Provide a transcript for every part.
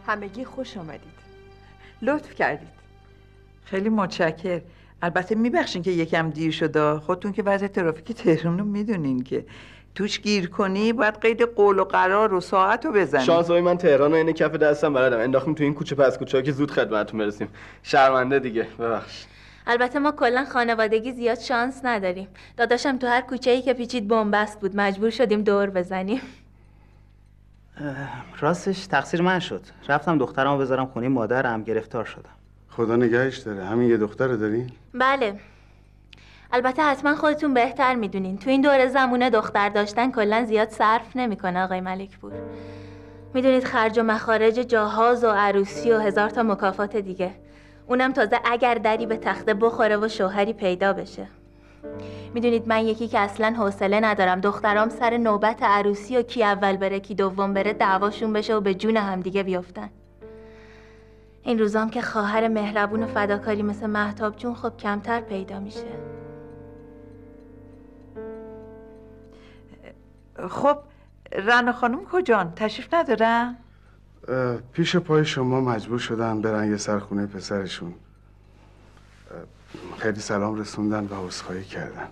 همگی خوش آمدید. لطف کردید. خیلی متشکر. البته میبخشین که یکم دیر شده. خودتون که وضع ترافیک تهران رو میدونین که توش گیر کنی باید قید قول و قرار و ساعت رو بزنی. شانس های من تهران رو اینه کف دستم بلدم انداختیم تو این کوچه پس کوچه ها که زود خدمتتون برسیم. شرمنده دیگه، ببخشید. البته ما کلا خانوادگی زیاد شانس نداریم. داداشم تو هر کوچه‌ای که پیچید بن‌بست بود، مجبور شدیم دور بزنیم. راستش تقصیر من شد. رفتم دخترمو بذارم خونه مادرم، گرفتار شدم. خدا نگهش داره. همین یه دختر داری؟ بله. البته حتما خودتون بهتر میدونین تو این دور زمونه دختر داشتن کلا زیاد صرف نمیکنه آقای ملکپور. میدونید خرج و مخارج جهاز و عروسی و 1000 تا مکافات دیگه. اونم تازه اگر دری به تخته بخوره و شوهری پیدا بشه. میدونید من یکی که اصلا حوصله ندارم دخترام سر نوبت عروسی و کی اول بره کی دوم بره دعواشون بشه و به جون هم دیگه بیفتن. این روزام که خواهر مهربون و فداکاری مثل مهتاب جون خب کمتر پیدا میشه. خب رنا خانم کجان؟ تشریف ندارن؟ پیش پای شما مجبور شدن برن یه سر خونه پسرشون. خیلی سلام رسوندن و عذرخواهی کردن.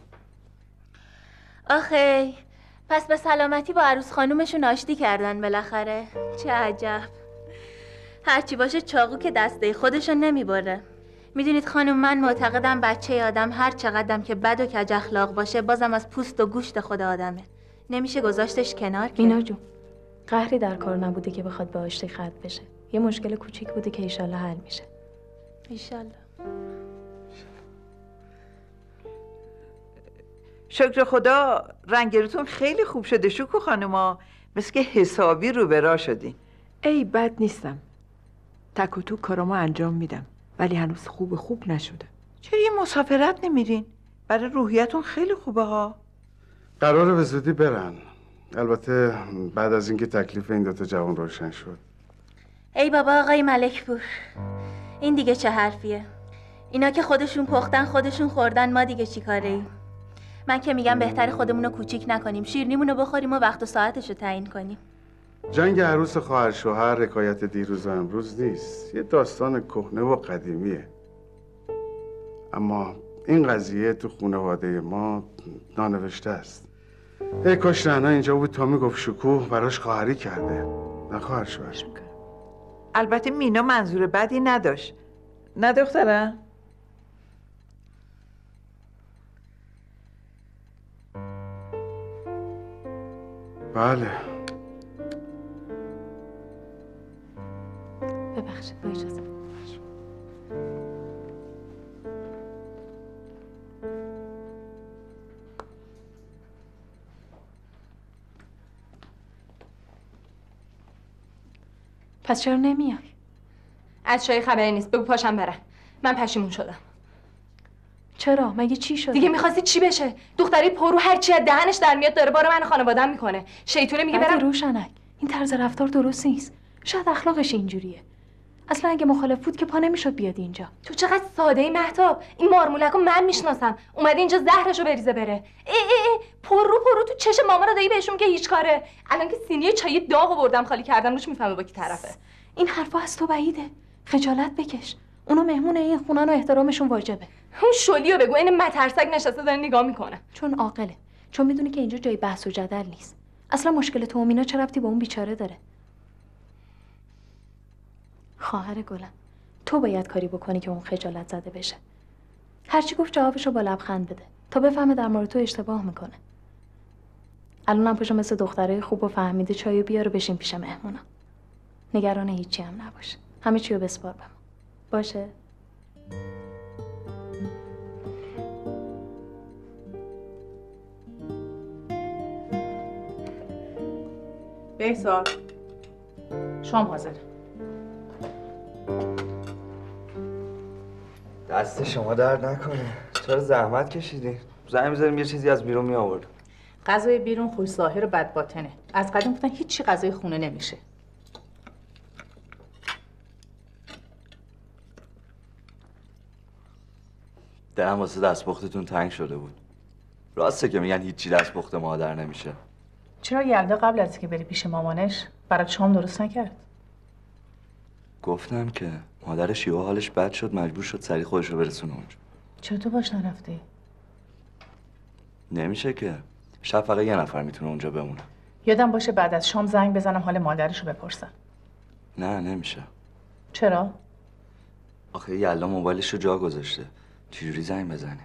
آخه پس به سلامتی با عروس خانومشون آشتی کردن بالاخره. چه عجب. هرچی باشه چاقو که دسته خودشون نمیبره. میدونید خانم من معتقدم بچه آدم هر چقدرم که بد و کج اخلاق باشه بازم از پوست و گوشت خود آدمه. نمیشه گذاشتش کنار که. مینا جون قهری در کار نبوده که بخواد به آشتی ختم بشه. یه مشکل کوچیک بوده که ایشالله حل میشه. ایشالله. شکر خدا رنگتون خیلی خوب شده شوکو خانوما. مثل که حسابی رو به راه شدین. ای بد نیستم. تک و توک کارامو انجام میدم ولی هنوز خوب نشده. چرا یه مسافرت نمیرین؟ برای روحیتون خیلی خوبه ها. قراره به زودی برن. البته بعد از اینکه تکلیف این دوتا جوان روشن شد. ای بابا آقای ملکپور این دیگه چه حرفیه؟ اینا که خودشون پختن خودشون خوردن ما دیگه چی کاره ایم؟ من که میگم بهتر خودمونو کوچیک نکنیم شیرینیمونو بخوریم و وقت و ساعتشو تعیین کنیم. جنگ عروس خواهر شوهر حکایت دیروز و امروز نیست. یه داستان کهنه و قدیمیه. اما این قضیه تو خانواده ما نانوشته است. ای کاش رنا اینجا بود تا میگفت شکوه براش خواهری کرده نه خواهر شوهر. البته مینا منظور بدی نداشت. نه دختره؟ بله. ببخشید با اجازه. پس چرا نمیای؟ از شای خبری نیست. بگو پاشم برم. من پشیمون شدم. چرا؟ مگه چی شد؟ دیگه میخواستی چی بشه؟ دختری پرو هر چی از دهنش در میاد داره بار من خانواده‌ام میکنه. شیطونه میگه برم. روشنک این طرز رفتار درست نیست. شاید اخلاقش اینجوریه. اصلا اگه مخالف بود که پا نمیشد بیاد اینجا. تو چقدر ساده ای مهتاب. این مارمولکو من میشناسم. اومده اینجا زهرشو بریزه بره. ای پرو تو چش ماما رو دایی بهشون که هیچ کاره. الان که سینی چای داغ آوردم خالی کردم روش میفهمه با کی طرفه. این حرفا از تو بعیده. خجالت بکش. اونا مهمون این خونن و احترامشون واجبه. اون شلیو بگو این مترسک نشسته داره نگاه میکنه. چون عاقله. چون میدونی که اینجا جای بحث و جدل نیست. اصلا مشکل تو و مینا چه ربطی با اون بیچاره داره؟ خواهر گلم تو باید کاری بکنی که اون خجالت زده بشه. هرچی گفت جوابشو با لبخند بده تا بفهمه در مورد تو اشتباه میکنه. الانم پاشو مثل دخترای خوب و فهمیده چایو بیار و بشین پیش مهمونا. نگران هیچی هم نباشه. همه چیو بسپار به ما. باشه؟ بهزاد شام حاضر. دست شما درد نکنه. چرا زحمت کشیدی؟ زنگ می‌ذاریم یه چیزی از بیرون می آورد. غذای بیرون خوش ظاهر و بد باطنه. از قدیم گفتن هیچی غذای خونه نمیشه. دلم واسه دستپختتون تنگ شده بود. راسته که میگن هیچی دستپخت مادر نمیشه. چرا یلدا قبل از که بری پیش مامانش برات شام درست نکرد؟ گفتم که مادر شیوا حالش بد شد، مجبور شد سریع خودش رو برسونه اونجا. چرا تو باش نرفتی؟ نمیشه که شب فقط یه نفر میتونه اونجا بمونه. یادم باشه بعد از شام زنگ بزنم حال مادرش رو بپرسم. نه نمیشه. چرا؟ آخه یلا موبایلش رو جا گذاشته، چجوری زنگ بزنیم؟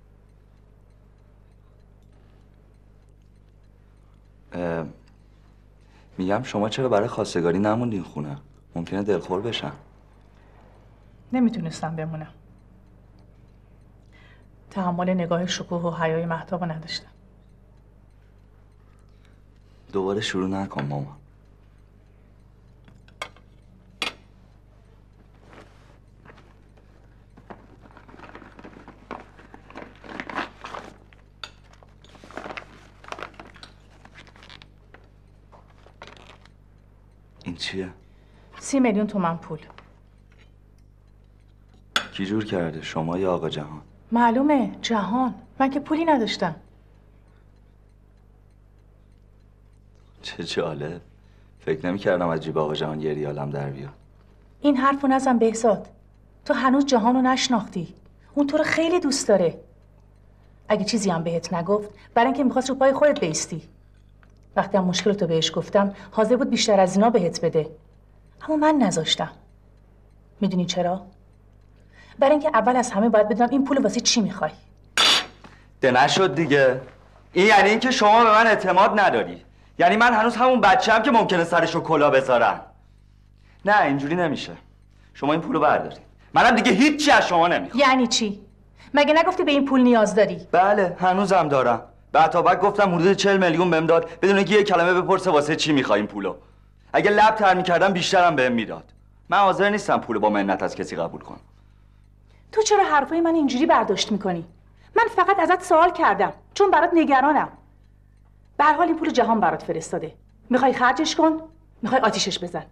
میگم شما چرا برای خواستگاری نموندین خونه؟ ممکنه دلخور بشن. نمیتونستم بمونم. تحمل نگاه شکوه و حیای مهتاب رو نداشتم. دوباره شروع نکن مامان. این چیه؟ 30 میلیون تومان پول. کی جور کرده؟ شما یا آقا جهان؟ معلومه جهان. من که پولی نداشتم. چه جالب. فکر نمی‌کردم از جیب آقا جهان یه ریالم در بیاد. این حرفو نزن بهزاد. تو هنوز جهانو نشناختی. اون تو رو خیلی دوست داره. اگه چیزی هم بهت نگفت برای اینکه می‌خواست رو پای خودت بیستی. وقتی هم مشکلتو بهش گفتم حاضر بود بیشتر از اینا بهت بده. اما من نذاشتم. میدونی چرا؟ برای اینکه اول از همه باید بدونم این پول واسه چی میخوای. ده نشد دیگه. این یعنی اینکه شما به من اعتماد نداری. یعنی من هنوز همون بچه‌ام که ممکنه سرشو کلا بذارن. نه اینجوری نمیشه. شما این پولو بردارید. منم دیگه هیچی از شما نمیخوام. یعنی چی؟ مگه نگفتی به این پول نیاز داری؟ بله هنوزم دارم. بعد گفتم حدود 40 میلیون بهم داد بدون اینکه یه کلمه بپرسه واسه چی میخوای این پولو. اگه لب تر می‌کردم بیشترم بهم میداد. من حاضر نیستم پولو با منت از کسی قبول کنم. تو چرا حرفای من اینجوری برداشت میکنی؟ من فقط ازت سوال کردم چون برات نگرانم. به هر حال این پول جهان برات فرستاده. میخوای خرجش کن؟ میخوای آتیشش بزن؟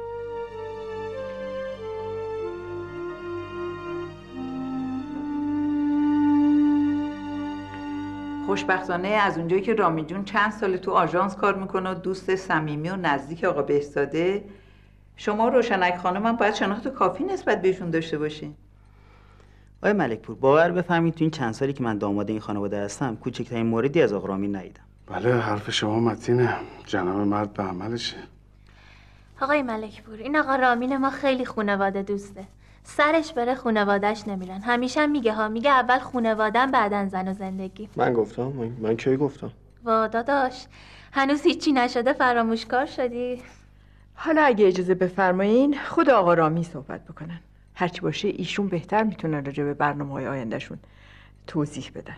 خوشبختانه از اونجایی که رامی جون چند سال تو آژانس کار میکنه و دوست صمیمی و نزدیک آقا بهزاده، شما روشنک خانم هم باید شناخت کافی نسبت بهشون داشته باشین. آقای ملکپور باور بفرمایید تو این چند سالی که من داماد این خانواده هستم کوچکترین موردی از آقا رامین ندیدم. بله حرف شما متینه. جناب مرد به عملشه. آقای ملکپور این آقا رامین ما خیلی خانواده دوسته. سرش بره خانواده‌اش نمیرن. همیشه میگه اول خانواده‌ام بعدن زن و زندگی. من گفتم؟ من کی گفتم؟ وا داداش هنوز هیچی نشده فراموشکار شدی؟ حالا اگه اجازه بفرمایین خود آقا رامی صحبت بکنن. هرچی باشه ایشون بهتر میتونن راجع به برنامه‌های آیندهشون توضیح بدن.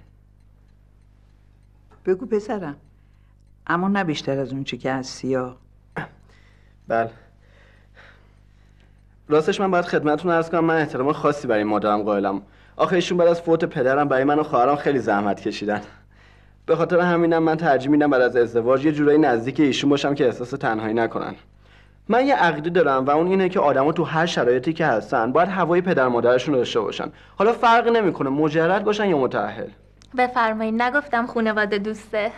بگو پسرم. اما نه بیشتر از اون چی که از سیاه. بله. راستش من باید خدمتتون عرض کنم من احترام خاصی برای مادرم قائلم. آخه ایشون بعد از فوت پدرم برای من و خواهرام خیلی زحمت کشیدن. به خاطر همینم من ترجیح میدم بعد از ازدواج یه جورایی نزدیک ایشون باشم که احساس تنهایی نکنن. من یه عقیده دارم و اون اینه که آدما تو هر شرایطی که هستن باید هوای پدر مادرشون رو داشته باشن. حالا فرق نمیکنه مجرد باشن یا متأهل. بفرمایید نگفتم خانواده دوسته.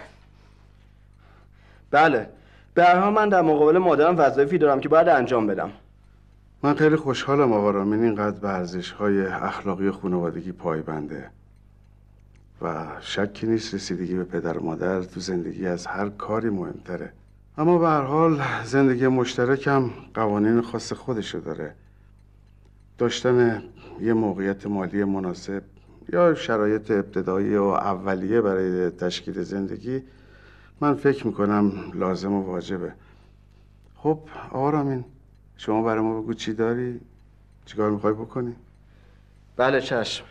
بله. به هر حال من در مقابل مادرم وظایفی دارم که باید انجام بدم. من خیلی خوشحالم آقا رامین اینقدر به ارزش‌های اخلاقی خانوادگی پایبنده و شکی نیست رسیدگی به پدر و مادر تو زندگی از هر کاری مهمتره. اما به هر حال زندگی مشترک هم قوانین خاص خودشو داره. داشتن یه موقعیت مالی مناسب یا شرایط ابتدایی و اولیه برای تشکیل زندگی من فکر میکنم لازم و واجبه. خب آقا رامین شما برای ما بگو چی داری؟ چیکار میخوای بکنی؟ بله چشم.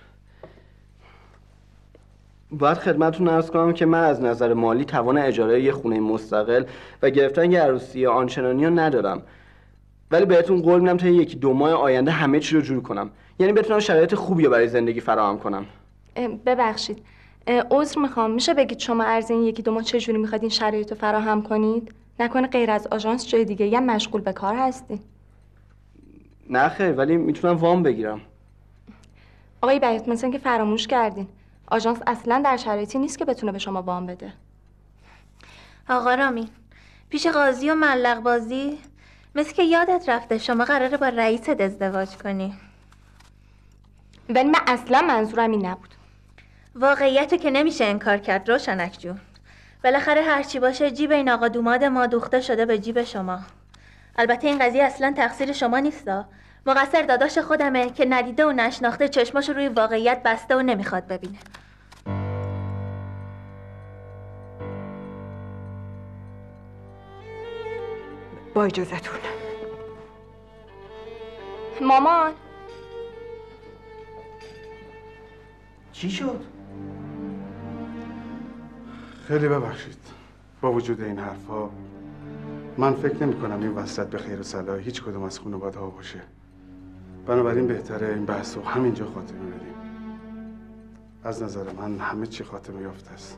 باید خدمتتون عرض کنم که من از نظر مالی توان اجاره یه خونه مستقل و گرفتن یه عروسی آنچنانی رو ندارم. ولی بهتون قول میدم تا 1-2 ماه آینده همه چی رو جور کنم. یعنی بتونم شرایط خوبی رو برای زندگی فراهم کنم. ببخشید عذر میخوام میشه بگید شما عرض این 1-2 ماه چجوری میخواید این شرایط رو فراهم کنید؟ نکنه غیر از آژانس جای دیگه یا مشغول به کار هستی؟ نه خیر ولی میتونم وام بگیرم. آقای بیات مثلا که فراموش کردین آژانس اصلا در شرایطی نیست که بتونه به شما وام بده. آقا رامین پیش قاضی و ملق بازی مثل که یادت رفته شما قراره با رئیست ازدواج کنی. ولی من اصلا منظورم این نبود. واقعیتو که نمیشه انکار کرد روشنک جون. بالاخره هرچی باشه جیب این آقا دوماد ما دوخته شده به جیب شما. البته این قضیه اصلا تقصیر شما نیستا. مقصر داداش خودمه که ندیده و نشناخته چشماشو روی واقعیت بسته و نمیخواد ببینه. با اجازتون. مامان چی شد؟ خیلی ببخشید. با وجود این حرفا من فکر نمی کنم این وصلت به خیر و صلاح هیچ کدوم از خانواده‌ها باشه. بنابراین بهتره این بحث رو همینجا خاتمه بدیم. از نظر من همه چی خاتمه یافته است.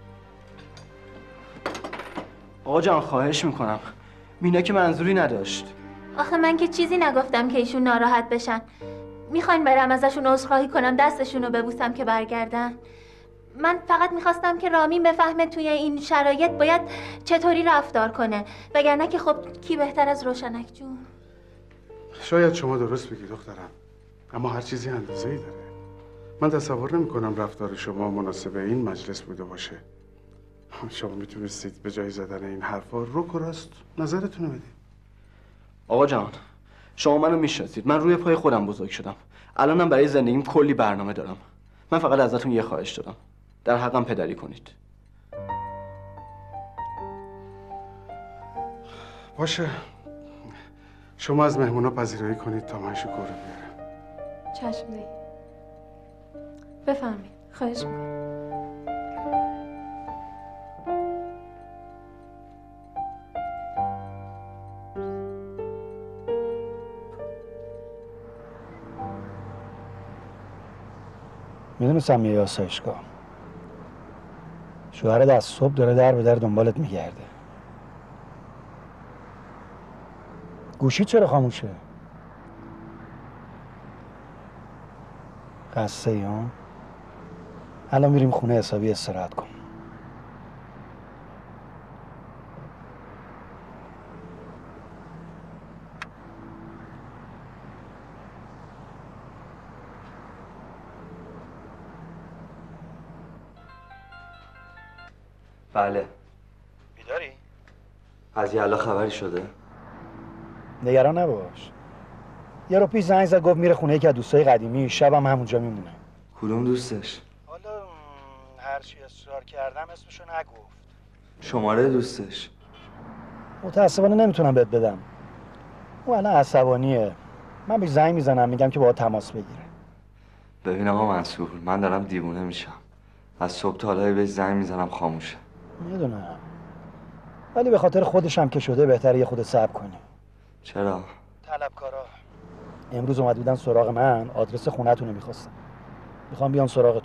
آقا جان خواهش میکنم، مینا که منظوری نداشت. آخه من که چیزی نگفتم که ایشون ناراحت بشن. میخواین برم ازشون عذرخواهی کنم دستشون رو ببوسم که برگردن؟ من فقط میخواستم که رامین بفهمه توی این شرایط باید چطوری رفتار کنه، وگرنه که خب کی بهتر از روشنک جون؟ شاید شما درست بگی دخترم، اما هر چیزی اندازه‌ای داره. من تصور نمی کنم رفتار شما مناسب این مجلس بوده باشه. شما میتونستید به جای زدن این حرفا رک و راست نظرتون رو بدید. آقا جان شما منو میشناسید، من روی پای خودم بزرگ شدم. الانم برای زندگیم کلی برنامه دارم. من فقط ازتون یه خواهش دارم، در حقم پدری کنید. باشه، شما از مهمونا پذیرایی کنید تا من شکر رو بیارم. چشم دی. بفرمایید. خواهش میکنم. میدونستم میای آسایشگاه. شوهرت از صبح داره در به در دنبالت میگرده. گوشی چرا خاموشه؟ خسته ای ها؟ الان میریم خونه حسابی استراحت کن. بله. بیداری؟ از یلا خبری شده؟ نگران نباش. یه رو پیش زنگ زد گفت میره خونه یکی از دوستای قدیمی، شبم همونجا میمونه. کدوم دوستش؟ حالا هرچی اصرار کردم اسمشو نگفت. شماره دوستش؟ متاسفانه نمیتونم بهت بدم. او الان عصبانیه. من بهش زنگ میزنم میگم که باهات تماس بگیره. ببین آقا منصور، من دارم دیوونه میشم. از صبح تا حالا بهش زنگ میزنم خاموشه. میدونم. ولی به خاطر خودشم که شده بهتره یه خود صبر کنی. چرا؟ طلبکارا امروز اومد بودن سراغ من، آدرس خونه‌تون رو می‌خواستن. میخوام بیان سراغتون.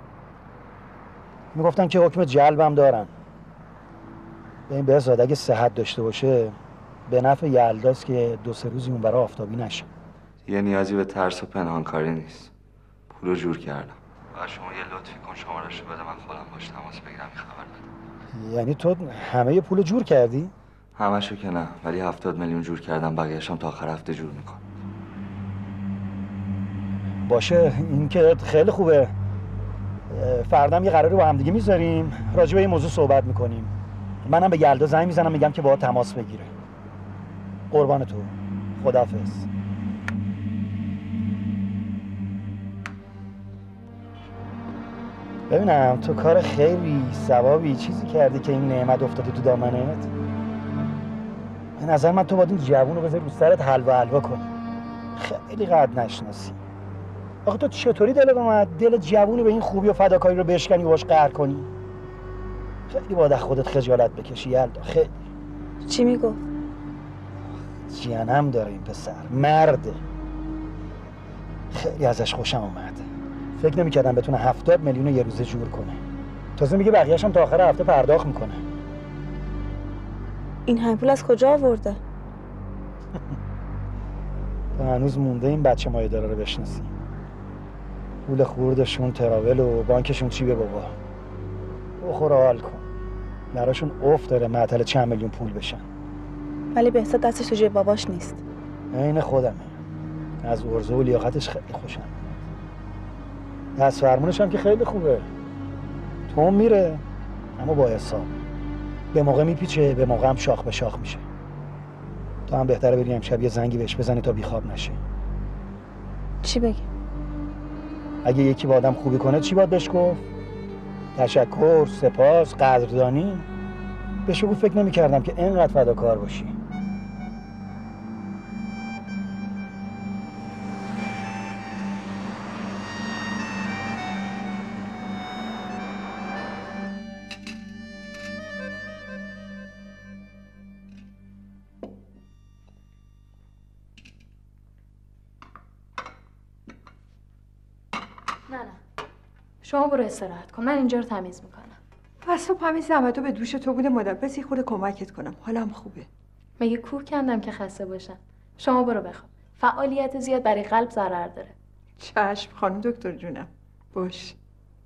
میگفتن که حکم جلبم دارن. به این بهزاد اگه صحت داشته باشه به نفع یلداست که 2-3 روزی اون برای آفتابی نشه. یه نیازی به ترس و پنهانکاری نیست. پولو جور کردم. و شما یه لطفی کن شماره‌شو بده، من خودم باش تماس بگیرم این خبر بده. یعنی تو همه پولو جور کردی؟ همشو که نه، ولی 70 میلیون جور کردم، بقیه‌شم تا آخر هفته جور میکنم. باشه، این که خیلی خوبه. فردام یه قراری با هم دیگه میذاریم، راجع به این موضوع صحبت میکنیم. منم به یلدا زنگ میزنم میگم که باهات تماس بگیره. قربان تو. خداحافظ. ببینم تو کار خیلی ثوابی چیزی کردی که این نعمت افتاده تو دامنت. به نظر من تو باید این جوون رو بذاری رو سرت حلوا کنی. خیلی قد نشناسی. آخه تو چطوری دلت اومد دل جوونی به این خوبی و فداکاری رو بشکنی و باش قهر کنی؟ خیلی باید از خودت خجالت بکشی یلدا. خیلی. چی میگفت؟ جنم داره این پسر، مرده. خیلی ازش خوشم اومد. فکر نمی‌کردم بتونه 70 میلیون یه روزه جور کنه. تازه میگه بقیه‌اش هم تا آخر هفته پرداخت میکنه. این همه پول از کجا آورده؟ تو هنوز مونده این بچه مایه‌دارا رو بشناسی. پول خوردشون، تراول و بانکشون چی به بابا. بخور حال کن. براشون افت داره معطل چند میلیون پول بشن. ولی بهزاد دستش تو جیب باباش نیست. عین خودمه. از عرضه و لیاقتش خیلی خوشم. دست فرمونش هم که خیلی خوبه. تو میره اما با حساب. به موقع میپیچه، به موقع هم شاخ به شاخ میشه. تو هم بهتره بری امشب یه زنگی بهش بزنی تا بیخواب نشه. چی بگی؟ اگه یکی با آدم خوبی کنه چی باید بهش گفت؟ تشکر، سپاس، قدردانی. بهش بگو فکر نمی‌کردم که اینقدر فداکار باشی. نه شما برو استراحت کن، من اینجا رو تمیز میکنم. پس صبح همین زحمتو به دوش تو بوده مادر، پس یه خورده کمکت کنم، حالم خوبه. مگه کوه کندم که خسته باشم؟ شما برو بخواب، فعالیت زیاد برای قلب ضرر داره. چشم خانم دکتر جونم، باش.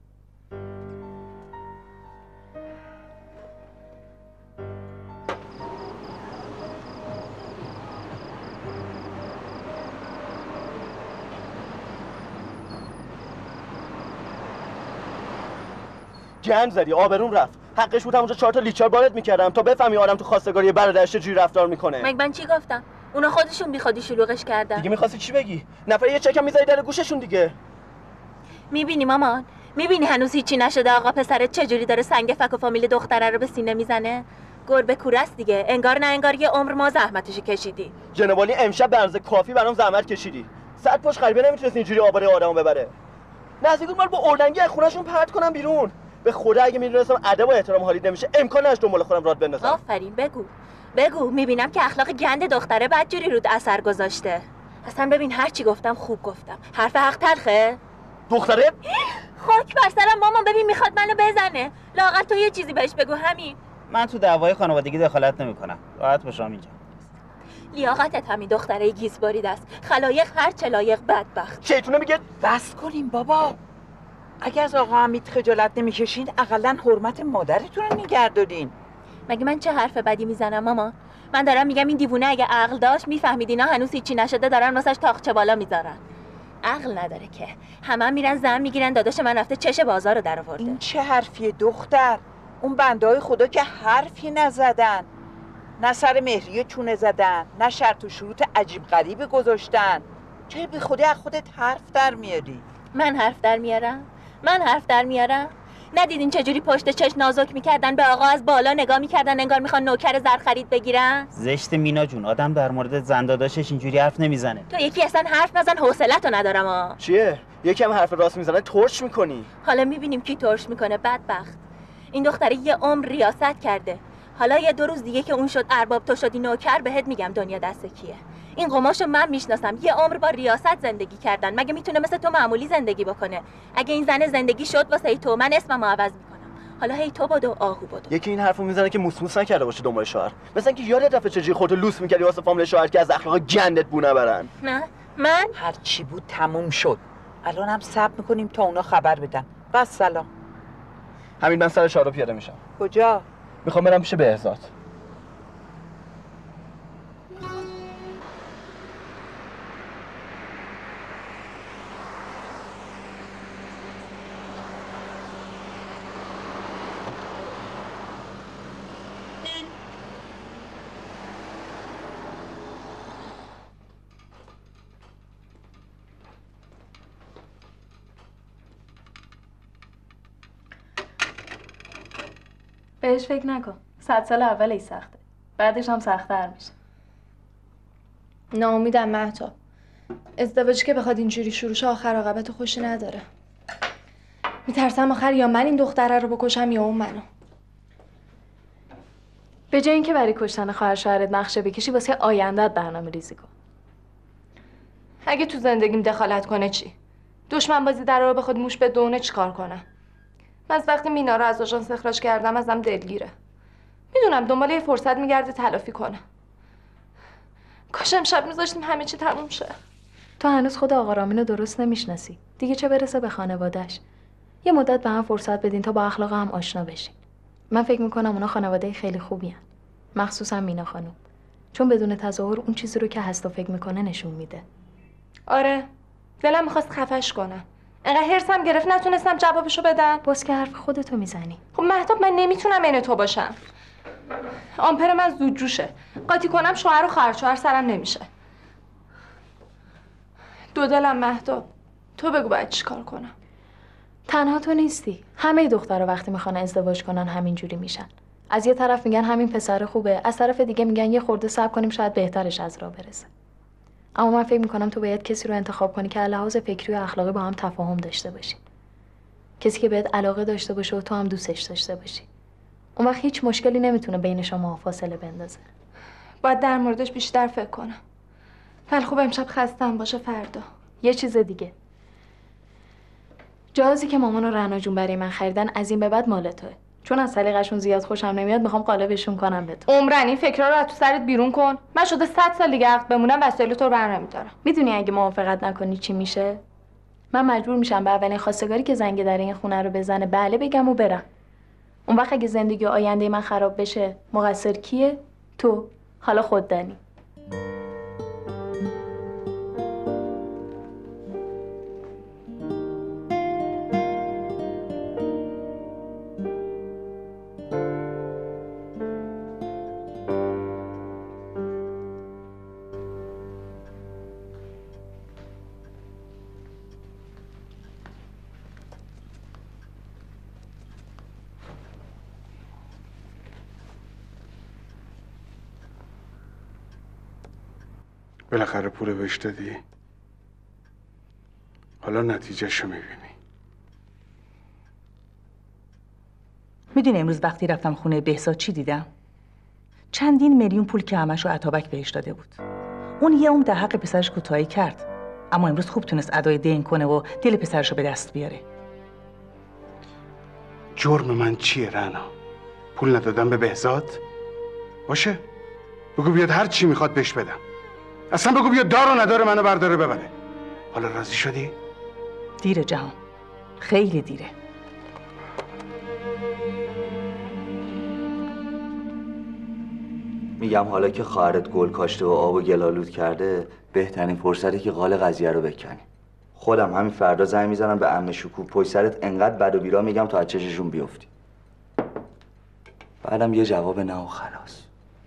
گند زدی، آبروم رفت. حقش بود همونجا 4 تا لیچار وارد میکردم تا بفهمی آدم تو خواستگاری برادرش چجوری رفتار میکنه. مگه من چی گفتم؟ اونا خودشون بیخودی شلوغش کردن. دیگه میخواستی چی بگی؟ نفر یه چکم میذاری در گوششون دیگه. میبینی مامان؟ میبینی هنوز هیچی نشده آقا پسرت چجوری داره سنگ فک و فامیل دختره رو به سینه میزنه؟ گربه کوره است دیگه. انگار نه انگار یه عمر ما زحمتشو کشیدی. جنابالی امشب به اندازه کافی برام زحمت کشیدی. صد پشت خریبه نمیتونست اینجوری آبروی آدمو ببره. نزدیک بود با اردنگی از خونه‌شون پرت کنم بیرون. به خدا اگه میدونستم ادب و احترام حالیت نمیشه امکان نداشت دنبال خودم راد بندازم. آفرین، بگو میبینم که اخلاق گند دختره بدجوری رود اثر گذاشته. اصلا ببین هر چی گفتم خوب گفتم. حرف حق تلخه؟ دختره خاک بر سرم مامان، ببین میخواد منو بزنه. لااقل تو یه چیزی بهش بگو. همین. من تو دعوای خانوادگی دخالت نمیکنم. راحت باش اینجا. لیاقتت همین دختره گیسبارید است. خلایق هر چه لایق بدبخت. شیطونه میگه بس کنیم بابا. اگه از آقا حمید خجالت نمیکشین اقلا حرمت مادرتون رو نگهدارین. مگه من چه حرف بدی میزنم مامان؟ من دارم میگم این دیوونه اگه عقل داشت میفهمید اینا هنوز هیچی نشده دارن واسش تاقچه بالا میذارن. عقل نداره که. همه میرن زن میگیرن داداش من رفته چش بازار رو در آورده. این چه حرفیه دختر؟ اون بندهای خدا که حرفی نزدن. نه سر مهریه چونه زدن، نه شرط و شروط عجیب غریبی گذاشتن. چه بی خودی از خودت حرف در میاری؟ من حرف در میارم؟ ندیدین چجوری پشت چش نازک میکردن به آقا از بالا نگاه میکردن انگار میخوان نوکر زر خرید بگیرن؟ زشت مینا جون، آدم در مورد زن داداشش اینجوری حرف نمیزنه. تو یکی اصلا حرف نزن، حوصله‌تو ندارم ها. چیه؟ یکی هم حرف راست میزنه ترش میکنی. حالا میبینیم کی ترش میکنه. بدبخت این دختره یه عمر ریاست کرده. حالا یه 2 روز دیگه که اون شد ارباب تو شدی نوکر بهت میگم دنیا دست کیه. این قماشو من میشناسم، یه عمر با ریاست زندگی کردن. مگه میتونه مثل تو معمولی زندگی بکنه؟ اگه این زن زندگی شد واسه تو، من اسممو عوض میکنم. حالا هی تو بدو آهو بدو. یکی این حرفو میزنه که موسموس نکرده باشه دنبال شوهر. مثلا که یادت رفته چجوری خودتو لوس میکردی واسه فامیل شوهر که از اخلاق گندت بو نبرن. نه من هر چی بود تموم شد. الان هم صبر میکنیم تا اونا خبر بدن. بس سلام. همین من سر شارو پیاده میشم. کجا؟ میخوام برم پیش بهزاد. بهش فکر نکن. 100 سال اولش سخته، بعدش هم سخت‌تر میشه. ناامیدم مهتاب. ازدواجی که بخواد اینجوری شروع شه آخر عاقبت خوشی نداره. میترسم آخر یا من این دختره رو بکشم یا اون منو. به جای اینکه برای کشتن خواهر شوهرت نقشه بکشی واسه آینده‌ات برنامه ریزی کن. اگه تو زندگیم دخالت کنه چی؟ دشمن بازی در رو بخواد موش به دونه چیکار کنم؟ من از وقتی مینا رو از آژانس اخراج کردم ازم دلگیره. میدونم دنبال یه فرصت میگرده تلافی کنه. کاش امشب میذاشتیم همه چی تموم شه. تو هنوز خود آقا رامین رو درست نمیشناسی. دیگه چه برسه به خانواده‌اش. یه مدت به هم فرصت بدین تا با اخلاق هم آشنا بشین. من فکر میکنم اونا خانواده خیلی خوبی هن. مخصوصا مینا خانم. چون بدون تظاهر اون چیزی رو که هست و فکر میکنه نشون میده. آره، دلم میخواست خفش کنم. انقدر هرسم گرفت نتونستم جوابشو بدم. باز که حرف خودتو میزنی. خب مهتاب، من نمیتونم عین تو باشم. آمپر من زود جوشه. قاطی کنم شوهر و خواهر شوهر سرم نمیشه. دو دلم مهتاب. تو بگو باید چیکار کنم. تنها تو نیستی. همه دخترها وقتی میخوان ازدواج کنن همینجوری میشن. از یه طرف میگن همین پسر خوبه، از طرف دیگه میگن یه خورده صبر کنیم شاید بهترش از راه برسه. اما من فکر میکنم تو باید کسی رو انتخاب کنی که لحاظ فکری و اخلاقی با هم تفاهم داشته باشی. کسی که بهت علاقه داشته باشه و تو هم دوستش داشته باشی. اون وقت هیچ مشکلی نمیتونه بین شما فاصله بندازه. باید در موردش بیشتر فکر کنم. ولی خوب امشب خستم باشه فردا. یه چیز دیگه. جهازی که مامان و رنا جون برای من خریدن از این به بعد مال توئه. چون از سلیقه‌شون زیاد خوشم نمیاد میخوام قالبشون کنم به تو. عمرن این فکرها رو از تو سرت بیرون کن. من شده 100 سال دیگه عقد بمونم وسایل تو رو برنمی‌دارم. میدونی اگه موافقت نکنی چی میشه؟ من مجبور میشم به اولین خواستگاری که زنگ در این خونه رو بزنه بله بگم و برم. اون وقت اگه زندگی و آینده من خراب بشه مقصر کیه؟ تو. حالا خود دانی. بالاخره پول بهش دادی؟ حالا نتیجهشو میبینی. میدونی امروز وقتی رفتم خونه بهزاد چی دیدم؟ چندین میلیون پول که همشو عطابک بهش داده بود. اون یه عمر در حق پسرش کوتاهی کرد، اما امروز خوب تونست ادای دین کنه و دل پسرشو به دست بیاره. جرم من چیه رنا؟ پول ندادم به بهزاد؟ باشه، بگو بیاد هر چی میخواد بهش بدم. اصلا بگو بیاد دار و نداره منو برداره ببره. حالا راضی شدی؟ دیره جهان، خیلی دیره. میگم حالا که خواهرت گل کاشته و آب و گلالود کرده بهترین فرصتی که قال قضیه رو بکنی. خودم همین فردا زنگ میزنم به عمه شکوب پشت سرت انقدر بد و بیرا میگم تا از چششون بیفتی. بعدم یه جواب نه و خلاص.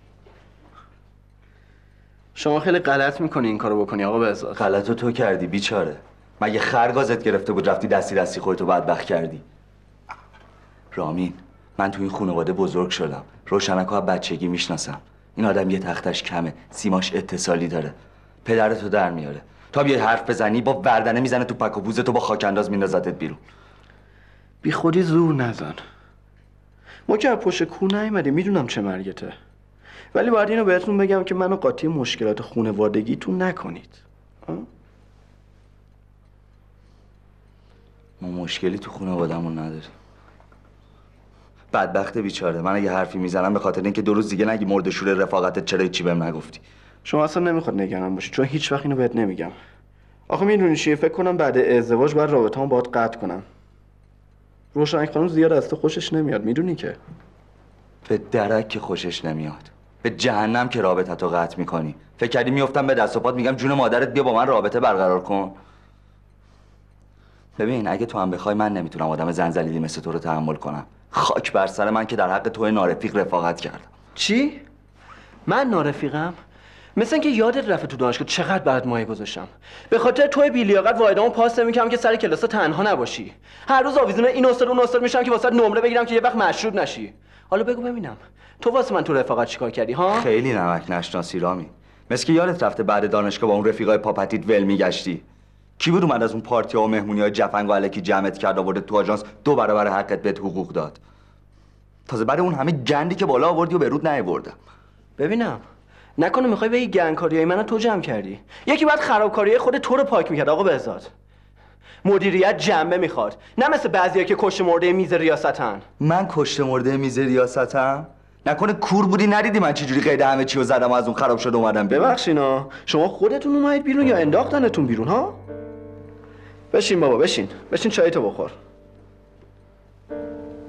شما خیلی غلط میکنی این کارو بکنی آقا بهزاد. غلطو تو کردی بیچاره. مگه خرگازت گرفته بود رفتی دستی خودتو بدبخت کردی؟ رامین، من تو این خانواده بزرگ شدم. روشنکو از بچگی میشناسم. این آدم یه تختش کمه، سیماش اتصالی داره. پدرتو در میاره. تا بیای حرف بزنی با وردنه میزنه تو پک و پوزتو با خاک انداز میندازتت بیرون. بی خودی زور نزن. ما که از پشت کو نیومدیم، میدونم چه مرگته. ولی باید اینو بهتون بگم که منو قاطی مشکلات خانوادگیتون نکنید. ما مشکلی تو خانواده‌مون نداریم. بدبخت بیچاره. من اگه حرفی میزنم به خاطر اینکه 2 روز دیگه نگی مرد شور رفاقتت چرا چی بهم نگفتی. شما اصلا نمیخواد نگران باشی چون هیچ وقت اینو بهت نمیگم. آخه میدونی چیه؟ فکر کنم بعد ازدواج باید رابطه‌مو باهات قطع کنم. روشنک خانم زیاد از تو خوشش نمیاد، میدونی که. به درک که خوشش نمیاد. به جهنم که رابطتو قطع میکنی. فکر کردی میافتم به دست و پات میگم جون مادرت بیا با من رابطه برقرار کن. ببین اگه تو هم بخوای من نمیتونم آدم زنزلیلی مثل تو رو تحمل کنم. خاک بر سر من که در حق تو نارفیق رفاقت کردم. چی؟ من نارفیقم؟ مثل اینکه یادت رفته تو دانشگاه چقدر بعد مایه گذاشتم. به خاطر توی بیلیاقت وایدامو پاس نمی‌کردم که سر کلاسا تنها نباشی. هر روز آویزون این استاد اون استاد میشم که واسات نمره بگیرم که یه وقت مشروط نشی. حالا بگو ببینم تو واسه من تو رفاقت چیکار کردی ها؟ خیلی نمک نشناسی رامی. مثل که یادت رفته بعد دانشگاه با اون رفیقای پاپتیت ول میگشتی. کی بود اومد از اون پارتی‌ها و مهمونی‌های جفنگ و الکی جمعت کرد آورد تو آژانس 2 برابر حقت بهت حقوق داد. تازه بعد اون همه گندی که بالا آوردی و به رود نیاوردم. ببینم نکنه میخوای بگی گندکاریای منو تو جمع کردی؟ یکی بعد خرابکاریای خود تو رو پاک میکرد آقا بهزاد. مدیریت جنبه میخواد، نه مثل بعضیا که کشت مرده میز ریاستن. من کشت مرده میز ریاستم؟ نکنه کور بودی ندیدی من چجوری قید همه چی رو زدم و از اون خراب شده اومدم بیرون؟ ببخشینا شما خودتون اومدید بیرون یا انداختنتون بیرون ها؟ بشین بابا بشین چایتو بخور.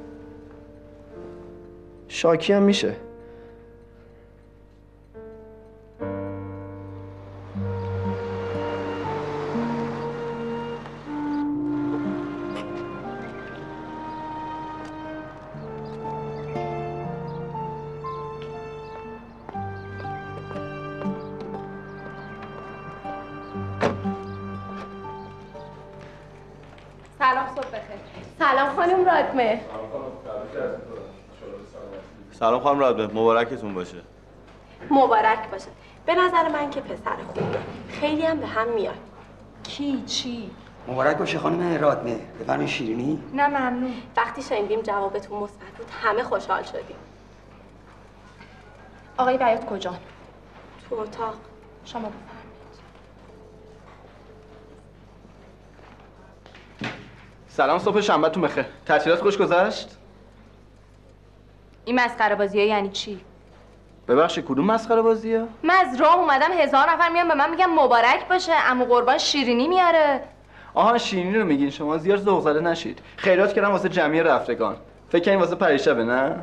شاکی هم میشه. سلام، صبح بخیر. سلام خانم رادمه. سلام خانم رادمه، مبارکتون باشه. مبارک باشه. به نظر من که پسر خوبه. خیلی هم به هم میاد. کی چی؟ مبارک باشه خانم رادمه. بفرمایید شیرینی. نه ممنون. وقتی شنیدیم جوابتون مثبت بود همه خوشحال شدیم. آقای بیات کجا؟ تو اتاق. شما بفرمایید. سلام، صبح شنبه‌تون بخیر. تعطیلات خوش گذشت؟ این مسخره بازیه یعنی چی؟ ببخشید کدوم مسخره بازیه؟ من از راه اومدم 1000 نفر میان به من میگن مبارک باشه، عمو قربان شیرینی میاره. آها شیرینی رو میگین شما، زیاد ذوق زده نشید. خیرات کردم واسه جمعی رفتگان. فکر کنین واسه پریشبه نه؟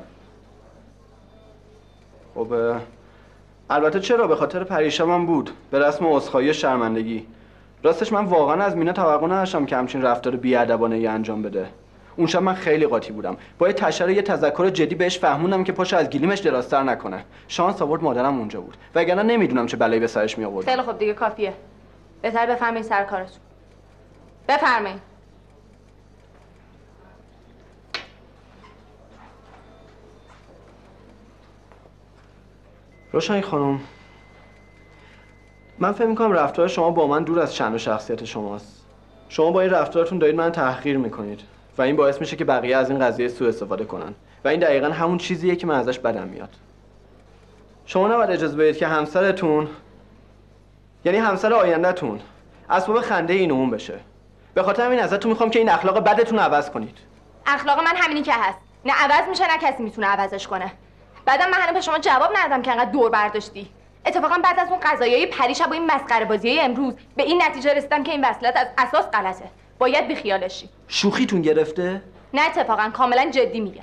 خب البته چرا، به خاطر پریشبم بود، به رسم عذرخواهی و شرمندگی. راستش من واقعا از مینا توقع نداشتم که همچین رفتار بی‌ادبانه‌ای انجام بده. اون شب من خیلی قاطی بودم. با یه تشر یه تذکر جدی بهش فهموندم که پاشو از گلیمش درازتر نکنه. شانس آورد مادرم اونجا بود. وگرنه نمیدونم چه بلایی به سرش می آورد. خیلی خب دیگه کافیه. بهتر بفرمایید سر کارتون. بفرمایید. روشنی خانم، من فکر می‌کنم رفتار شما با من دور از شأن و شخصیت شماست. شما با این رفتارتون دارید من تحقیر میکنید و این باعث میشه که بقیه از این قضیه سوء استفاده کنن و این دقیقاً همون چیزیه که من ازش بدم میاد. شما نباید اجازه بدید که همسرتون، یعنی همسر آینده‌تون، اسباب خنده این اون بشه. به خاطر همین ازتون میخوام که این اخلاق بدتون رو عوض کنید. اخلاق من همینی که هست. نه عوض میشه نه کسی میتونه عوضش کنه. بعدم من هنوز به شما جواب ندادم که انقدر دور برداشتی. اتفاقا بعد از اون قضایای پریشب و این مسخره بازیای امروز به این نتیجه رسیدم که این وصلت از اساس غلطه. باید بیخیالش شی. شوخیتون گرفته؟ نه اتفاقا کاملا جدی میگم.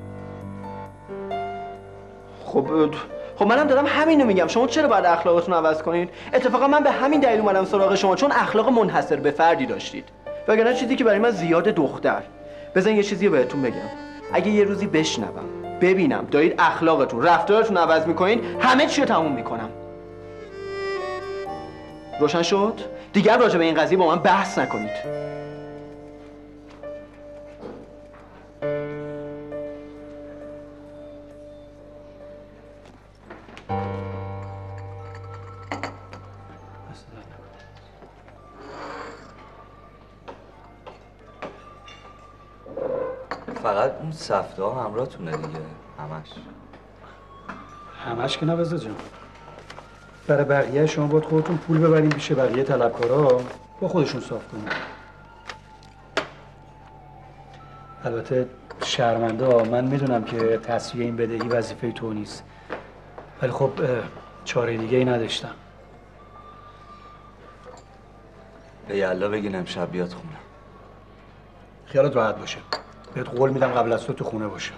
خب منم دارم همینو میگم. شما چرا باید اخلاقتون رو عوض کنید؟ اتفاقا من به همین دلیل اومدم سراغ شما، چون اخلاق منحصر به فردی داشتید. وگرنه چیزی که برای من زیاد دختر. بزن یه چیزی رو بهتون بگم. اگه یه روزی بشنوم ببینم دارید اخلاقتون، رفتارتون عوض میکنین، همه چی رو تموم میکنم. روشن شد؟ دیگر راجع به این قضیه با من بحث نکنید. فقط اون سفته ها همراهتونه دیگه، همش که نه بزا جان. برای بقیه شما باید خودتون پول ببرین پیش بقیه طلبکارا با خودشون صاف کنین. البته شرمنده ها، من میدونم که تصفیه این بدهی وظیفه تو نیست، ولی خب چاره دیگه ای نداشتم. به یلا بگین امشب بیاد خونه. خیالت راحت باشه، بهت قول میدم قبل از تو خونه باشه.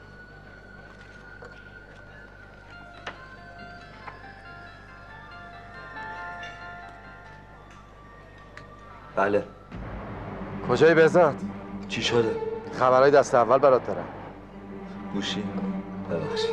بله. کجایی بهزاد؟ چی شده؟ خبرهای دست اول برات دارم. گوشی؟ ببخشید.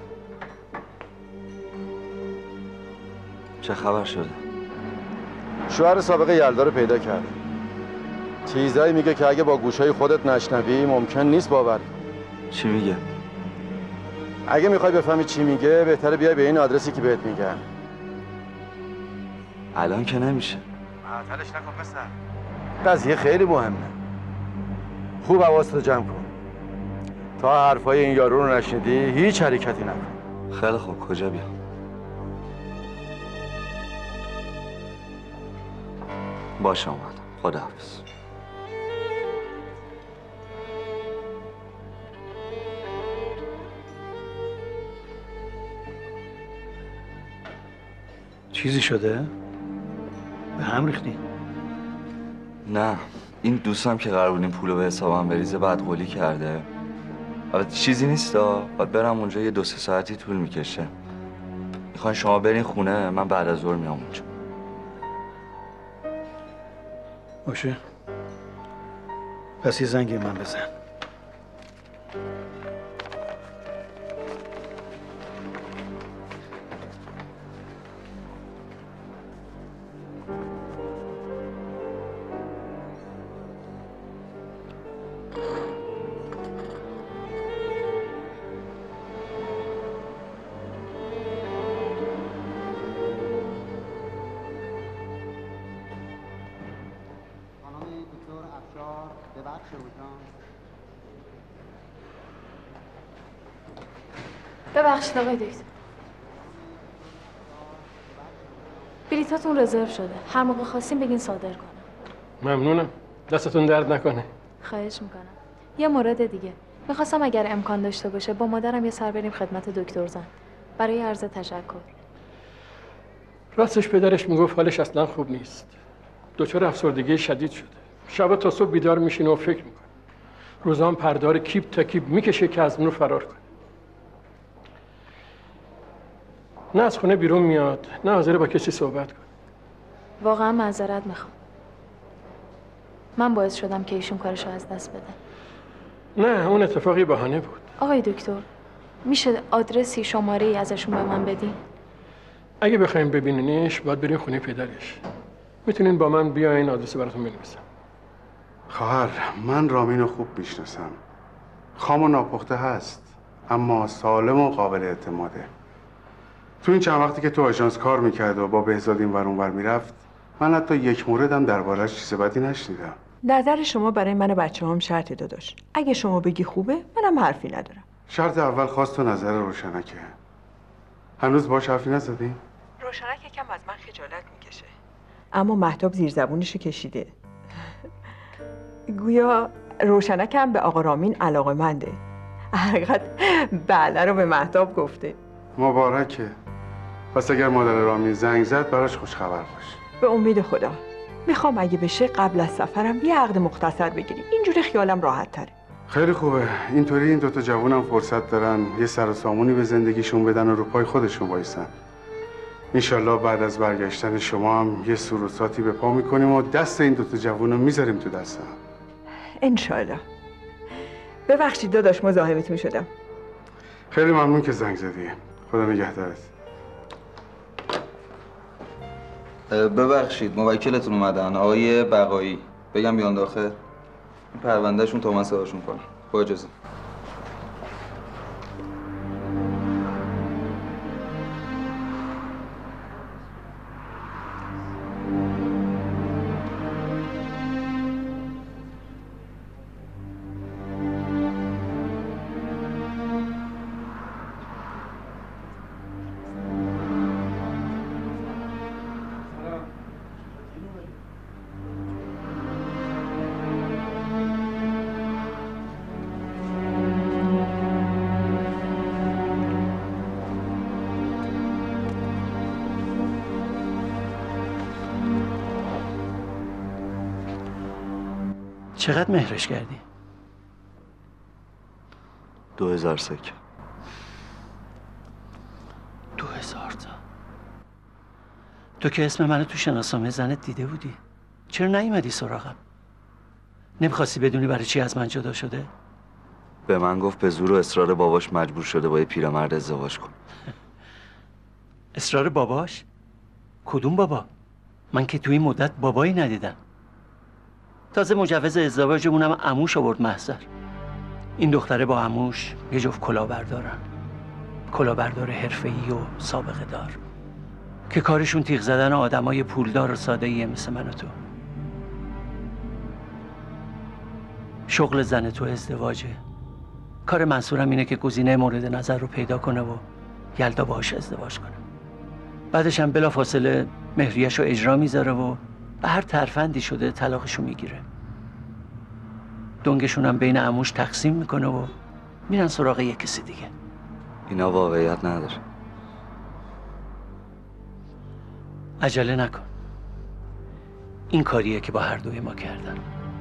چه خبر شده؟ شوهر سابق یلدا رو پیدا کرد. چیزایی میگه که اگه با گوشای خودت نشنوی ممکن نیست باور. چی میگه؟ اگه میخوای بفهمی چی میگه بهتره بیای به این آدرسی که بهت میگم. الان که نمیشه. معطلش نکن پسر. قضیه خیلی مهمه. خوب حواستو جمع کن. تا حرفای این یارو رو نشنیدی هیچ حرکتی نکن. خیلی خوب، کجا بیام؟ باشه اومدم. خداحافظ. چیزی شده؟ به هم ریختی؟ نه، این دوستم که قرار بود این پولو به حسابم بریزه بعد قولی کرده. البته چیزی نیستا، باید برم اونجا، یه 2-3 ساعتی طول میکشه. میخواین شما برین خونه، من بعد از ظهر میام اونجا. باشه، پس یه زنگ من بزن. ببخشید آقای دکتر. بلیطاتون رزرو شده. هر موقع خواستین بگین صادر کنم. ممنونم. دستتون درد نکنه. خواهش میکنم. یه مورد دیگه. میخواستم اگر امکان داشته باشه با مادرم یه سر بریم خدمت دکتر زن برای عرض تشکر. راستش پدرش میگفت حالش اصلا خوب نیست. دچار افسردگی شدید شده. شب تا صبح بیدار میشینه و فکر میکنه. روزان پردار کیپ تا کیپ میکشه که از اونو فرار کنه. نه از خونه بیرون میاد، نه حاضره با کسی صحبت کنه. واقعا معذرت میخوام. من باعث شدم که ایشون کارشو از دست بده. نه اون اتفاقی بهانه بود. آقای دکتر میشه آدرسی شماره‌ای ازشون به من بدین؟ اگه بخوایم ببینینش باید بریم خونه پدرش. میتونین با من بیاین آدرس براتون بنویسم. خواهر من رامینو خوب میشناسم. خام و ناپخته هست اما سالم و قابل اعتماده. تو این چند وقتی که تو آژانس کار میکرد و با بهزاد این ور اون ور میرفت من حتی یک موردم درباره‌اش چیز بدی نشنیدم. نظر شما برای من و بچه‌هام شرطی داداش. اگه شما بگی خوبه منم حرفی ندارم. شرط اول خواست و نظر روشنکه. هنوز باهاش حرفی نزدی؟ روشنک یکم از من خجالت میکشه. اما مهتاب زیر زبونشو کشیده. گویا روشنک هم به آقا رامین علاقه‌منده. حقیقت بله رو به مهتاب گفته. مبارکه. پس اگر مادر رامین زنگ زد براش خوشخبر باش. به امید خدا. میخوام اگه بشه قبل از سفرم یه عقد مختصر بگیریم. اینجوری خیالم راحت تره. خیلی خوبه. اینطوری این دوتا جوونم فرصت دارن یه سر و سامونی به زندگیشون بدن و رو پای خودشون وایسن. انشالله بعد از برگشتن شما هم یه سروساتی به پا میکنیم و دست این دوتا جوون رو میذاریم تو دستم. انشالله. ببخشید داداش مزاحمتون شدم. خیلی ممنون که زنگ زدی. خدا نگهدارت. ببخشید موکلتون اومدن آقای بقایی. بگم بیان داخل؟ پروندهشون تا من صداشون کنم. با اجازه. چقدر مهرش کردی؟ 2000 سکه. 2000 تا. تو که اسم منو تو شناسنامه زنت دیده بودی. چرا نیومدی سراغم؟ نمیخواستی بدونی برای چی از من جدا شده؟ به من گفت به زور و اصرار باباش مجبور شده با یه پیرمرد ازدواج کن. اصرار باباش؟ کدوم بابا؟ من که توی این مدت بابایی ندیدم. تازه مجوز ازدواجمونم عموش آورد محضر. این دختره با عموش یه جفت کلاهبردارن. کلاهبردار حرفه‌ای و سابقه دار که کارشون تیغ زدن آدمای پولدار و ساده‌ایه مثل من و تو. شغل زن تو ازدواجه. کار منصورم اینه که گزینه مورد نظر رو پیدا کنه و یلدا باهاش ازدواج کنه. بعدش هم بلافاصله مهریه‌شو اجرا میذاره و به هر ترفندی شده طلاقشو میگیره. دنگشون هم بین عموش تقسیم میکنه و میرن سراغ یک کسی دیگه. اینا واقعیت نداره. عجله نکن. این کاریه که با هر دوی ما کردن.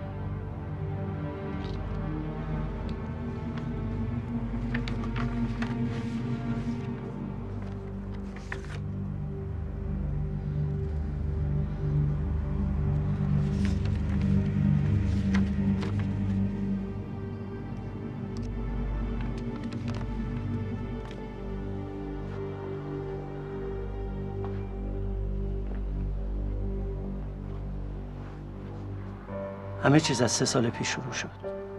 همه چیز از 3 سال پیش شروع شد.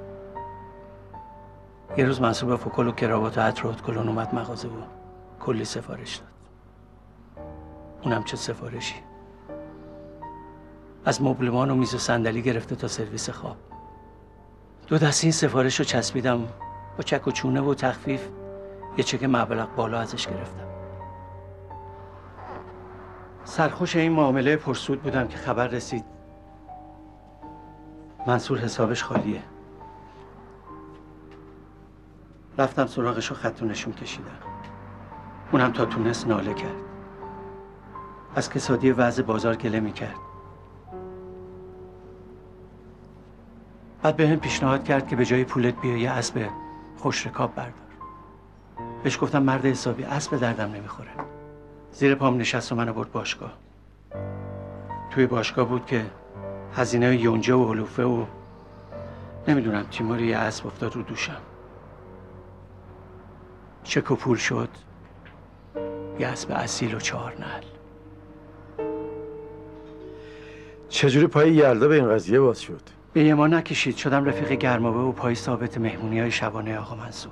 یه روز منصور فکل و کراوات و عطر و ادکلون اومد مغازه و کلی سفارش داد. اونم چه سفارشی. از مبلمان و میز و صندلی گرفته تا سرویس خواب. 2 دسته این سفارش رو چسبیدم، با چک و چونه و تخفیف یه چک مبلغ بالا ازش گرفتم. سرخوش این معامله پرسود بودم که خبر رسید منصور حسابش خالیه. رفتم سراغش و خط و نشون کشیدم. اونم تا تونست ناله کرد. از کسادی وضع بازار گله میکرد. بعد بهم پیشنهاد کرد که به جای پولت بیا یه اسب خوش رکاب بردار. بهش گفتم مرد حسابی، اسب دردم نمیخوره. زیر پام نشست و منو برد باشگاه. توی باشگاه بود که هزینه یونجه و علوفه و نمیدونم تیمور یه اسب افتاد رو دوشم. چک و پول شد یه اسب اصیل و 4 نعل. چجوری پای یلدا به این قضیه باز شد؟ به یه ما نکشید، شدم رفیق گرمابه و پای ثابت مهمونی‌های شبانه آقا منصور.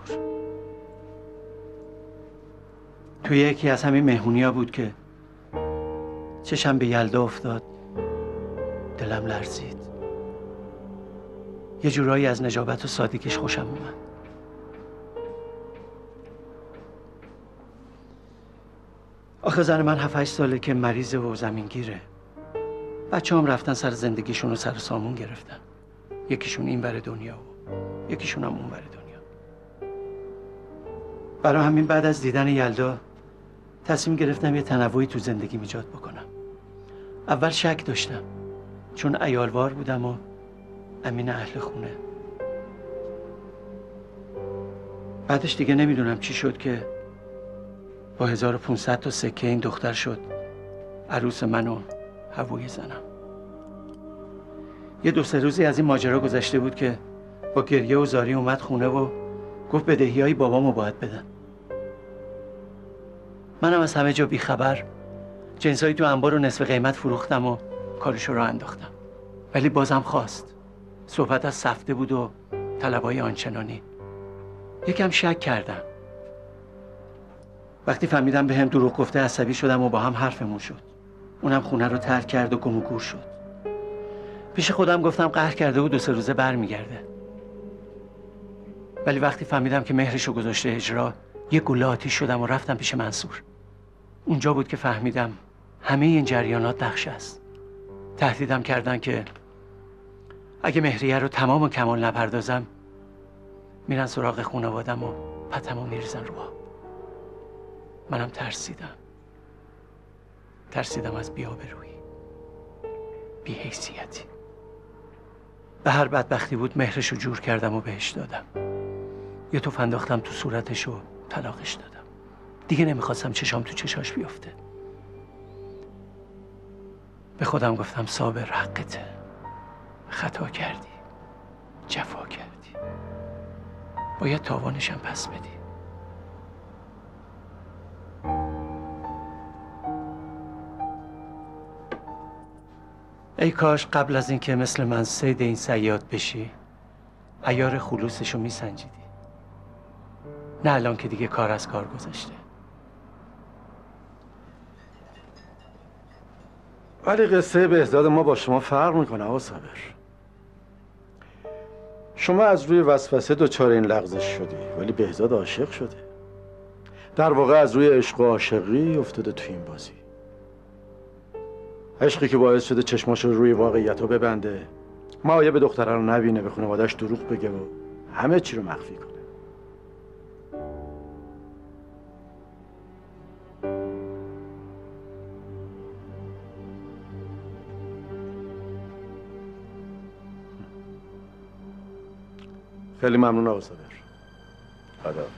توی یکی از همین مهمونی‌ها بود که چشم به یلدا افتاد، دلم لرزید. یه جورایی از نجابت و سادگیش خوشم اومد. آخه زن من 7-8 ساله که مریضه و زمینگیره. بچه‌هام رفتن سر زندگیشون و سر سامون گرفتن. یکیشون این ور دنیا و یکیشون هم اون ور دنیا. برای همین بعد از دیدن یلدا تصمیم گرفتم یه تنوعی تو زندگی ایجاد بکنم. اول شک داشتم چون عیالوار بودم و امین اهل خونه. بعدش دیگه نمیدونم چی شد که با 1500 تا سکه این دختر شد عروس من و هووی زنم. یه 2-3 روزی از این ماجرا گذشته بود که با گریه و زاری اومد خونه و گفت بدهیای بابامو باید بدن. منم از همه جا بیخبر جنسایی تو انبار رو نصف قیمت فروختم و کارشو راه انداختم. ولی بازم خواست. صحبت از سفته بود و طلبای آنچنانی. یکم شک کردم. وقتی فهمیدم بهم دروغ گفته عصبی شدم و با هم حرفمون شد. اونم خونه رو ترک کرد و گم و گور شد. پیش خودم گفتم قهر کرده و 2-3 روزه برمیگرده. ولی وقتی فهمیدم که مهرشو گذاشته اجرا، یه گوله آتیش شدم و رفتم پیش منصور. اونجا بود که فهمیدم همه این جریانات نقشه است. تهدیدم کردن که اگه مهریه رو تمام و کمال نپردازم میرن سراغ خانوادم و پتمو میریزن رو آب. منم ترسیدم از بی‌آبرویی، بی‌حیثیتی. به هر بدبختی بود مهرشو جور کردم و بهش دادم. یه توف انداختم تو صورتش و طلاقش دادم. دیگه نمیخواستم چشام تو چشاش بیفته. به خودم گفتم صابر حقته، خطا کردی، جفا کردی، باید تاوانشم پس بدی. ای کاش قبل از اینکه مثل من صید این صیاد بشی عیار خلوصشو میسنجیدی. نه الان که دیگه کار از کار گذشته. ولی قصه بهزاد ما با شما فرق میکنه آقا صابر. شما از روی وسوسه دچار این لغزش شدی ولی بهزاد عاشق شده. در واقع از روی عشق و عاشقی افتاده تو این بازی. عشقی که باعث شده چشماش رو روی واقعیت ها ببنده، معایب دختره رو نبینه، به خانواده‌اش دروغ بگه و همه چی رو مخفی کنه. خیلی ممنون آقا صابر. خداحافظ.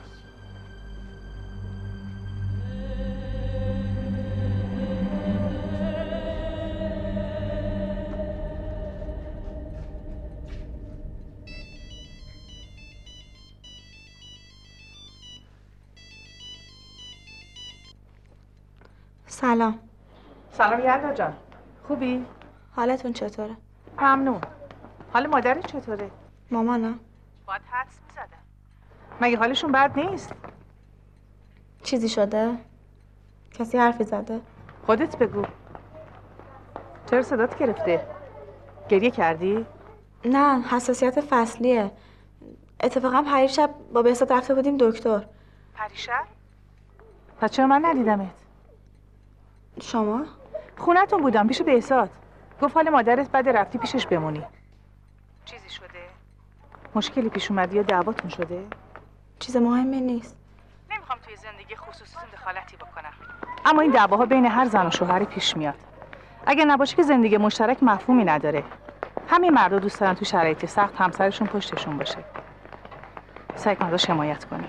سلام. سلام یلدا جان. خوبی؟ حالتون چطوره؟ ممنون. حال مادرت چطوره؟ مامانم؟ باید حدس میزدم. مگه حالشون بد نیست؟ چیزی شده؟ کسی حرفی زده؟ خودت بگو. چرا صدات گرفته؟ گریه کردی؟ نه، حساسیت فصلیه. اتفاقا پریشب با بهزاد رفته بودیم دکتر. پریشب؟ پس چرا من ندیدمت؟ شما؟ خونتون بودم پیش بهزاد. گفت حال مادرت بده رفتی پیشش بمونی. چیزی شده؟ مشکلی پیش اومدی یا دعواتون شده؟ چیز مهمی نیست. نمیخوام توی زندگی خصوصیتون دخالتی بکنم. اما این دعواها بین هر زن و شوهری پیش میاد. اگه نباشه که زندگی مشترک مفهومی نداره. همه مردا دوست دارن تو شرایط سخت همسرشون پشتشون باشه. سعی کن ازش حمایت کنی.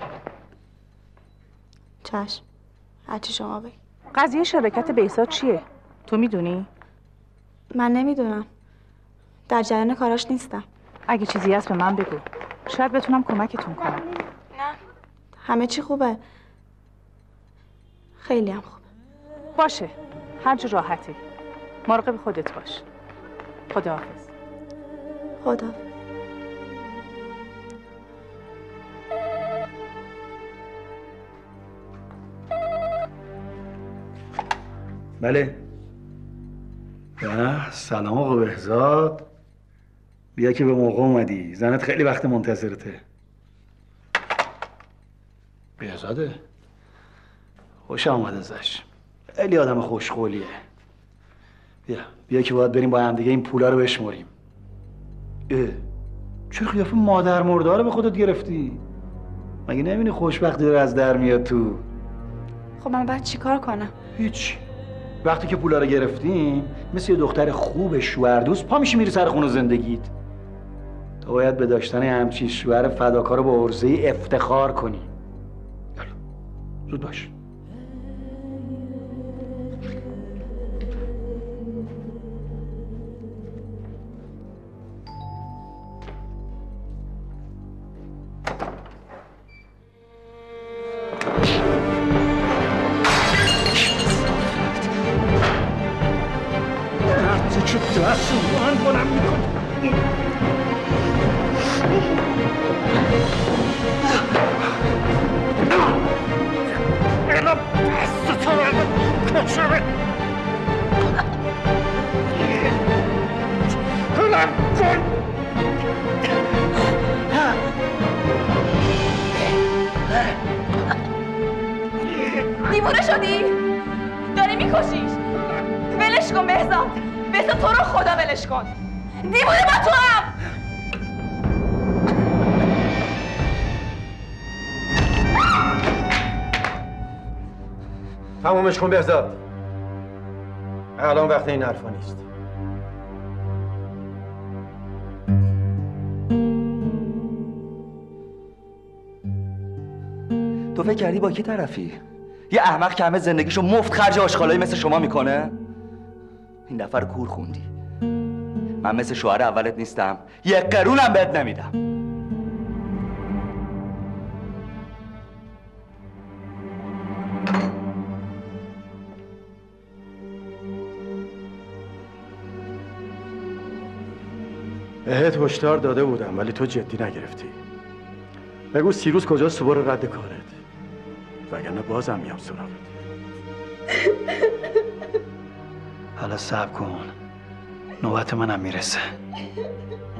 چشم. هرچی شما بگی. قضیه شراکت بهزاد چیه؟ تو میدونی؟ من نمیدونم. در جریان کاراش نیستم. اگه چیزی هست به من بگو. شاید بتونم کمکتون کنم. نه. همه چی خوبه. خیلی هم خوبه. باشه. هر جا راحتی. مراقب خودت باش. خداحافظ. خداحافظ. بله. سلام آقا بهزاد. بیا که به موقع اومدی. زنت خیلی وقت منتظرته. بهزاده؟ خوش آمد ازش. خیلی آدم خوشقولیه. بیا که باید بریم با هم دیگه این پولا رو بشمریم. چه قیافه مادر مرده رو به خودت گرفتی؟ مگه نمی‌بینی خوشبختی داره از در میاد تو؟ خب من باید چیکار کنم؟ هیچ. وقتی که پولا رو گرفتیم مثل یه دختر خوب شوهردوست پا میشی میری سر خونه زندگیت. تو باید به داشتن همچین شوهر فداکار با عرضه افتخار کنی. یالا زود باش. دیوونه شدی؟ داری میکشیش. ولش کن بهزاد. بهزاد تو رو خدا ولش کن. دیوونه با تو هم. تمومش کن بهزاد. الان وقت این حرفا نیست. تو فکر کردی با کی طرفی؟ یه احمق که همه زندگیشو مفت خرج آشغالایی مثل شما میکنه؟ این دفعه رو کور خوندی. من مثل شوهر اولت نیستم. یه قرونم بهت نمیدم. بهت هشدار داده بودم ولی تو جدی نگرفتی. بگو سیروس کجاست تو برو رد کارت، وگرنه بازم میام سراغت. حالا صبر کن، نوبت منم میرسه.